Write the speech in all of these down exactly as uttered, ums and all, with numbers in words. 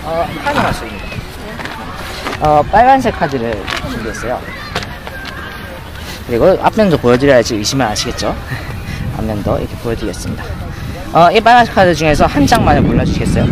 어, 카드 마술입니다. 어, 빨간색 카드를 준비했어요. 그리고 앞면도 보여드려야지 의심을 아시겠죠? 앞면도 이렇게 보여드리겠습니다. 어, 이 빨간색 카드 중에서 한 장만을 골라주시겠어요?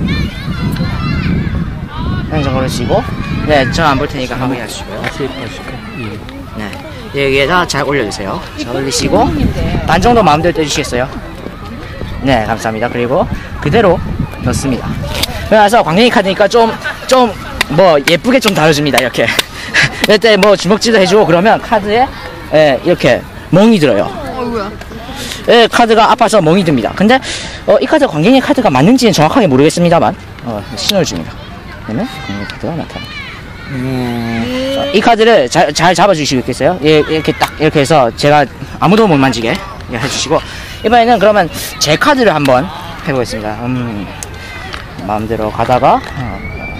한 장 고르시고, 네, 저 안 볼 테니까 한번 해주시고요. 네, 여기에다 잘 올려주세요. 자, 올리시고, 반 정도 마음대로 떼주시겠어요? 네, 감사합니다. 그리고 그대로 넣습니다. 그래서 광경이 카드니까 좀, 좀, 뭐, 예쁘게 좀 다뤄줍니다. 이렇게. 이때 뭐 주먹질도 해주고 그러면 카드에, 예, 이렇게 멍이 들어요. 어이구야. 예, 카드가 아파서 멍이 듭니다. 근데, 어, 이 카드 광경이 카드가 맞는지는 정확하게 모르겠습니다만, 어, 신호를 줍니다. 그러면 광경이 카드가 나타납니다. 음... 자, 이 카드를 잘, 잘 잡아주시겠어요? 예, 이렇게 딱, 이렇게 해서 제가 아무도 못 만지게 해주시고, 이번에는 그러면 제 카드를 한번 해보겠습니다. 음, 마음대로 가다가, 어,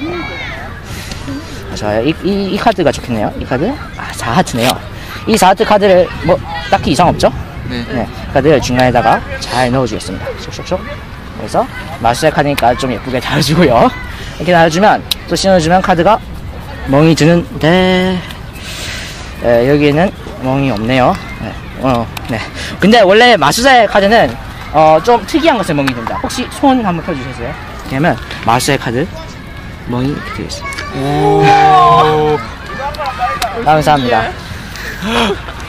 좋아요. 이, 이, 이 카드가 좋겠네요. 이 카드? 아, 사 하트네요. 이 사 하트 카드를 뭐, 딱히 이상 없죠? 네. 네. 카드를 중간에다가 잘 넣어주겠습니다. 쏙쏙쏙. 그래서 마술의 카드니까 좀 예쁘게 달아주고요. 이렇게 달아주면, 또 신어주면 카드가 멍이 드는데, 에, 여기에는 멍이 없네요. 네. 어, 네. 근데 원래 마술사의 카드는 어, 좀 특이한 것에 멍이 든다. 혹시 손 한번 펴주세요. 이렇게 하면 마술사의 카드 멍이 이렇게 되겠습니다. 감사합니다.